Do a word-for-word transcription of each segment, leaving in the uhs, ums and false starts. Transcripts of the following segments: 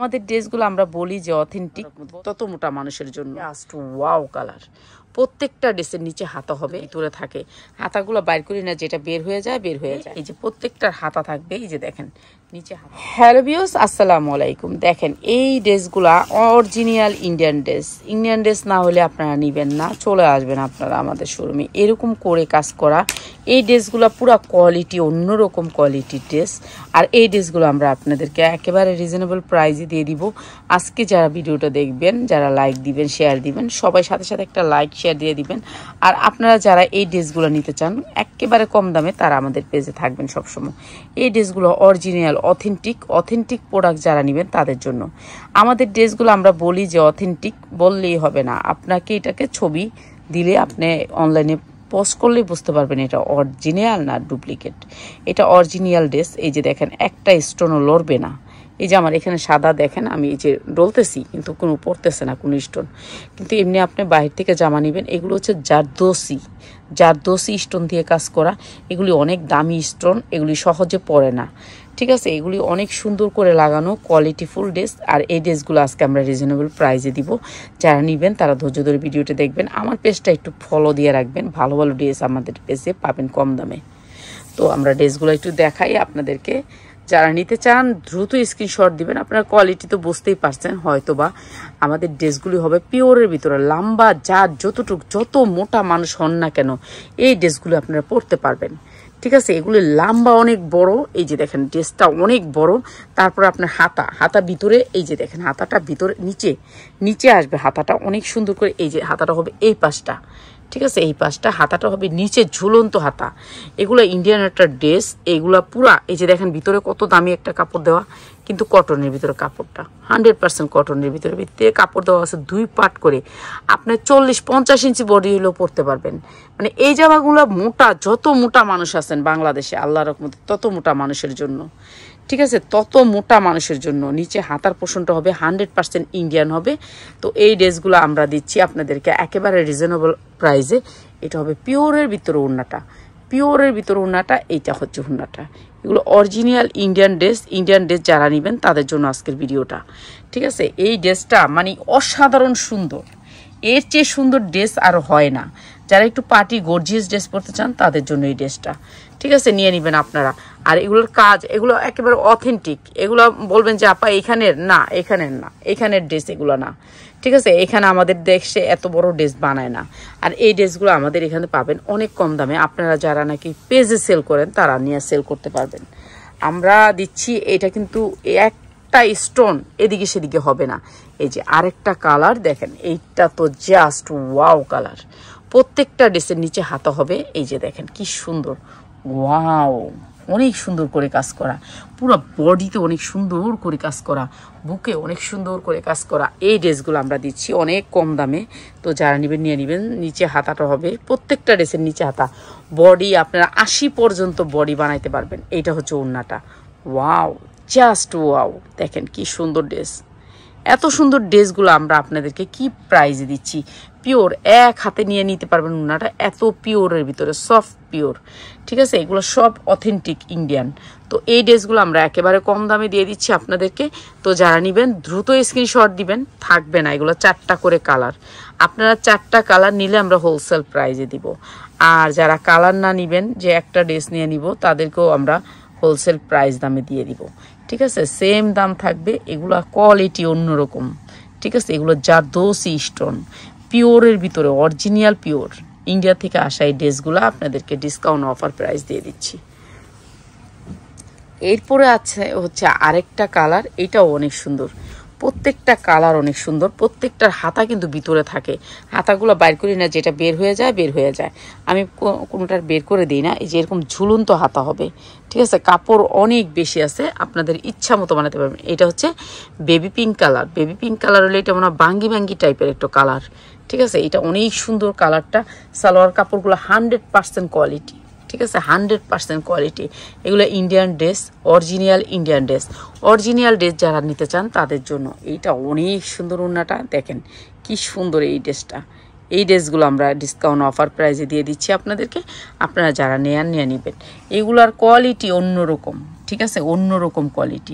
আমাদের ড্রেসগুলো আমরা বলি যে অথেন্টিক, তত মোটা মানুষের জন্য। Just wow colour. প্রত্যেকটা ড্রেসের নিচে হাতা হবে, ভিতরে থাকে হাতাগুলো বাইর করি না, যেটা বের হয়ে যায় বের হয়ে যায়। এই যে প্রত্যেকটার হাতা থাকবে, এই যে দেখেন নিচে হাতা। হ্যালো ভিউয়ার্স, আসসালামু আলাইকুম। দেখেন এই ড্রেসগুলা original Indian dress. Indian dress না হলে আপনারা নিবেন না, চলে আসবেন আপনারা আমাদের শোরুমে। এরকম করে কাজ করা এই ড্রেসগুলো পুরো কোয়ালিটি, অন্যরকম কোয়ালিটির ড্রেস। আর এই ড্রেসগুলো আমরা আপনাদেরকে একেবারে রিজনেবল প্রাইসে দিয়ে দিব। আজকে যারা ভিডিওটা দেখবেন, যারা লাইক দিবেন, শেয়ার দিবেন, সবাই সাথে সাথে একটা লাইক শেয়ার দিয়ে দিবেন। আর আপনারা যারা এই ড্রেসগুলো নিতে চান একেবারে কম দামে, তারা আমাদের পেজে থাকবেন সবসময়। এই ড্রেসগুলো অরিজিনাল অথেন্টিক অথেন্টিক প্রোডাক্ট যারা নেবেন তাদের জন্য। আমাদের ড্রেসগুলো আমরা বলি যে অথেন্টিক বললেই হবে না, আপনাকে এটাকে ছবি দিলে আপনি অনলাইনে পোস্ট করলে বুঝতে পারবেন এটা অরিজিনাল না ডুপ্লিকেট। এটা অরিজিনাল ড্রেস। এই যে দেখেন একটা স্টোনও লড়বে না। এই যে আমার এখানে সাদা দেখেন, আমি এই যে ডলতেছি কিন্তু কোনো পড়তেছে না কোনো স্টোন। কিন্তু এমনি আপনি বাইরে থেকে জামা নেবেন, এগুলো হচ্ছে জারদোসি জারদোসি স্টোন দিয়ে কাজ করা। এগুলি অনেক দামি স্টোন, এগুলি সহজে পড়ে না, ঠিক আছে। এগুলি অনেক সুন্দর করে লাগানো কোয়ালিটিফুল ড্রেস। আর এই ড্রেসগুলো আজকে আমরা রিজনেবল প্রাইসে দিব। যারা নেবেন তারা ধৈর্য ধরে ভিডিওটা দেখবেন। আমার পেজটা একটু ফলো দিয়ে রাখবেন, ভালো ভালো ড্রেস আমাদের পেজে পাবেন কম দামে। তো আমরা ড্রেসগুলো একটু দেখাই আপনাদেরকে। যারা নিতে চান দ্রুত স্ক্রিনশট দিবেন। আপনারা কোয়ালিটি তো বুঝতেই পারছেন হয়তো বা। আমাদের ড্রেসগুলি হবে পিওরের ভিতরে, লম্বা যার যতটুক যত মোটা মানুষ হন না কেন এই ড্রেসগুলো আপনারা পরতে পারবেন, ঠিক আছে। এগুলি লম্বা অনেক বড়, এই যে দেখেন ড্রেসটা অনেক বড়। তারপর আপনার হাতা হাতা ভিতরে, এই যে দেখেন হাতাটা ভিতরে নিচে নিচে আসবে, হাতাটা অনেক সুন্দর করে। এই যে হাতাটা হবে এই পাশটা, ঠিক আছে, এই পাশটা হাতাটা হবে নিচে ঝুলন্ত হাতা। এগুলো ইন্ডিয়ান একটা ড্রেস। এগুলা পুরা এই যে দেখেন ভিতরে কত দামি একটা কাপড় দেওয়া, কিন্তু কটনের ভিতরে কাপড়টা হান্ড্রেড পার্সেন্ট কটনের ভিতরে ভিতরে কাপড় দেওয়া আছে দুই পার্ট করে। আপনার চল্লিশ পঞ্চাশ ইঞ্চি বডি হলেও পরতে পারবেন। মানে এই জামাগুলো মোটা, যত মোটা মানুষ আছেন বাংলাদেশে আল্লাহর রহমতে তত মোটা মানুষের জন্য, ঠিক আছে, তত মোটা মানুষের জন্য। নিচে হাতার পোষণটা হবে হান্ড্রেড পার্সেন্ট ইন্ডিয়ান হবে। তো এই ড্রেসগুলো আমরা দিচ্ছি আপনাদেরকে একেবারে রিজনেবল প্রাইসে। এটা হবে পিওরের ভিতরে ওড়নাটা, পিওরের ভিতরে ওড়নাটা, এইটা হচ্ছে ওড়নাটা। এগুলো original Indian dress. Indian dress যারা নেবেন তাদের জন্য আজকের ভিডিওটা, ঠিক আছে। এই ড্রেসটা মানে অসাধারণ সুন্দর, এর চেয়ে সুন্দর ড্রেস আর হয় না। যারা একটু পার্টি গর্জিয়াস ড্রেস পরতে চান তাদের জন্য এই ড্রেসটা, ঠিক আছে, নিয়ে নেবেন আপনারা। আর এগুলোর কাজ এগুলো একেবারে অথেন্টিক। এগুলো বলবেন যে আপা এখানের না, এখানের না, এখানের ড্রেস এগুলো না, ঠিক আছে। এখানে আমাদের দেশে এত বড় ড্রেস বানায় না। আর এই ড্রেসগুলো আমাদের এখানে পাবেন অনেক কম দামে। আপনারা যারা নাকি পেজে সেল করেন তারা নিয়ে সেল করতে পারবেন। আমরা দিচ্ছি এটা কিন্তু একটা স্টোন এদিকে সেদিকে হবে না। এই যে আরেকটা কালার দেখেন, এইটা তো জাস্ট ওয়াও কালার। প্রত্যেকটা ড্রেসের নিচে হাতা হবে, এই যে দেখেন কি সুন্দর, ওয়াও, অনেক সুন্দর করে কাজ করা। পুরো বডিতে অনেক সুন্দর করে কাজ করা, বুকে অনেক সুন্দর করে কাজ করা। এই ড্রেসগুলো আমরা দিচ্ছি অনেক কম দামে। তো যারা নেবেন নিয়ে নেবেন। নিচে হাতাটা হবে প্রত্যেকটা ড্রেসের নিচে হাতা, বডি আপনারা আশি পর্যন্ত বডি বানাইতে পারবেন। এইটা হচ্ছে ওড়নাটা, ওয়াও, জাস্ট ওয়াও। দেখেন কি সুন্দর ড্রেস। এত সুন্দর ড্রেসগুলো আমরা আপনাদেরকে কি প্রাইজে দিচ্ছি, পিওর এক হাতে নিয়ে নিতে পারবেন ওড়নাটা, এত পিওরের ভিতরে সফট পিওর, ঠিক আছে। এগুলো সব অথেন্টিক ইন্ডিয়ান। তো এই ড্রেসগুলো আমরা একেবারে কম দামে দিয়ে দিচ্ছি আপনাদেরকে। তো যারা নেবেন দ্রুত স্ক্রিনশট দিবেন, থাকবে না এগুলো চারটা করে কালার। আপনারা চারটা কালার নিলে আমরা হোলসেল প্রাইজে দিব। আর যারা কালার না নেবেন, যে একটা ড্রেস নিয়ে নিব, তাদেরকেও আমরা হোলসেল প্রাইস দামে দিয়ে দিব, ঠিক আছে। সেম দাম থাকবে। এগুলো কোয়ালিটি অন্যরকম, ঠিক আছে। এগুলো জারদোসি স্টোন, পিওরের ভিতরে অরিজিনাল পিওর ইন্ডিয়া থেকে আসা এই ড্রেসগুলো আপনাদেরকে ডিসকাউন্ট অফার প্রাইস দিয়ে দিচ্ছি। এরপরে আছে হচ্ছে আরেকটা কালার, এটাও অনেক সুন্দর। প্রত্যেকটা কালার অনেক সুন্দর। প্রত্যেকটার হাতা কিন্তু ভিতরে থাকে, হাতাগুলো বাইর করি না, যেটা বের হয়ে যায় বের হয়ে যায়। আমি কোনোটার বের করে দিই না। এই যে এরকম ঝুলন্ত হাতা হবে, ঠিক আছে। কাপড় অনেক বেশি আছে, আপনাদের ইচ্ছা মতো বানাতে পারবেন। এটা হচ্ছে baby pink colour. Baby pink colour হলে এটা মনে হয় বাঙ্গি বাঙ্গি টাইপের একটা কালার, ঠিক আছে। এটা অনেক সুন্দর কালারটা। সালোয়ার কাপড়গুলো হান্ড্রেড পার্সেন্ট কোয়ালিটি, ঠিক আছে, হান্ড্রেড পার্সেন্ট কোয়ালিটি। এগুলো Indian dress, original Indian dress. Original dress যারা নিতে চান তাদের জন্য এইটা অনেক সুন্দর। ওড়নাটা দেখেন কি সুন্দর এই ড্রেসটা। এই ড্রেসগুলো আমরা ডিসকাউন্ট অফার প্রাইসে দিয়ে দিচ্ছি আপনাদেরকে। আপনারা যারা নেয়ার নিয়ে নেবেন। এগুলার কোয়ালিটি অন্যরকম, ঠিক আছে, অন্যরকম কোয়ালিটি।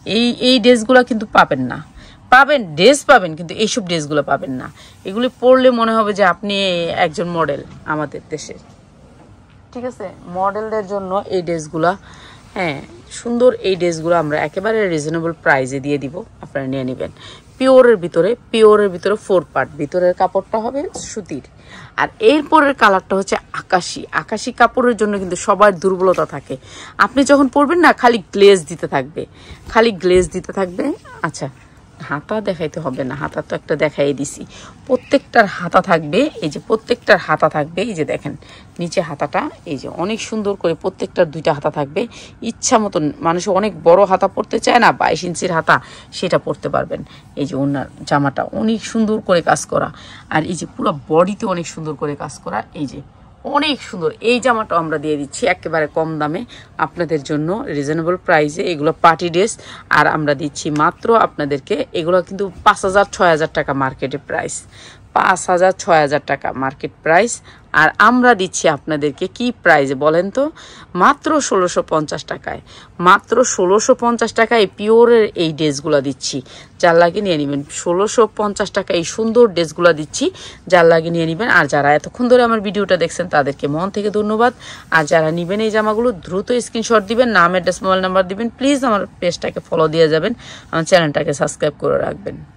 এই এই ড্রেসগুলো কিন্তু পাবেন না, পাবেন ড্রেস পাবেন কিন্তু এইসব ড্রেসগুলো পাবেন না। এগুলি পরলে মনে হবে যে আপনি একজন মডেল আমাদের দেশের, ঠিক আছে? মডেলদের জন্য এই ড্রেসগুলা, হ্যাঁ সুন্দর এই ড্রেসগুলো আমরা একেবারে রিজনেবল প্রাইসে দিয়ে দিব, আপনারা নিয়ে নেবেন। পিওরের ভিতরে, পিওরের ভিতরে ফোর পার্ট, ভিতরের কাপড়টা হবে সুতির। আর এরপরের কালারটা হচ্ছে আকাশি। আকাশি কাপড়ের জন্য কিন্তু সবার দুর্বলতা থাকে, আপনি যখন পরবেন না খালি গ্লেজ দিতে থাকবে, খালি গ্লেজ দিতে থাকবে। আচ্ছা হাতা দেখাইতে হবে না, হাতা তো একটা দেখাই দিছি। প্রত্যেকটার হাতা থাকবে, এই যে প্রত্যেকটার হাতা থাকবে, এই যে দেখেন নিচে হাতাটা, এই যে অনেক সুন্দর করে প্রত্যেকটার দুইটা হাতা থাকবে। ইচ্ছা মতন মানুষ অনেক বড় হাতা পরতে চায় না, বাইশ ইঞ্চির হাতা, সেটা পরতে পারবেন। এই যে ওনার জামাটা অনেক সুন্দর করে কাজ করা, আর এই যে পুরো বডিতে অনেক সুন্দর করে কাজ করা, এই যে অনেক সুন্দর। এই জামাটা আমরা দিয়ে দিচ্ছি একেবারে কম দামে আপনাদের জন্য, রিজনেবল প্রাইসে। এগুলো পার্টি ড্রেস, আর আমরা দিচ্ছি মাত্র আপনাদেরকে, এগুলো কিন্তু পাঁচ হাজার ছয় হাজার টাকা মার্কেটে প্রাইস, পাঁচ হাজার ছয় হাজার টাকা মার্কেট প্রাইস। আর আমরা দিচ্ছি আপনাদেরকে কি প্রাইসে বলেন তো? মাত্র ষোলোশো পঞ্চাশ টাকায়, মাত্র ষোলোশো পঞ্চাশ টাকায় পিওরের এই ড্রেসগুলো দিচ্ছি, যার লাগে নিয়ে নেবেন। ষোলোশো পঞ্চাশ টাকা এই সুন্দর ড্রেসগুলো দিচ্ছি, যার লাগে নিয়ে নেবেন। আর যারা এতক্ষণ ধরে আমার ভিডিওটা দেখছেন তাদেরকে মন থেকে ধন্যবাদ। আর যারা নেবেন এই জামাগুলো দ্রুত স্ক্রিনশট দিবেন, নাম, অ্যাড্রেস, মোবাইল নাম্বার দিবেন। প্লিজ আমার পেজটাকে ফলো দিয়ে যাবেন, আমার চ্যানেলটাকে সাবস্ক্রাইব করে রাখবেন।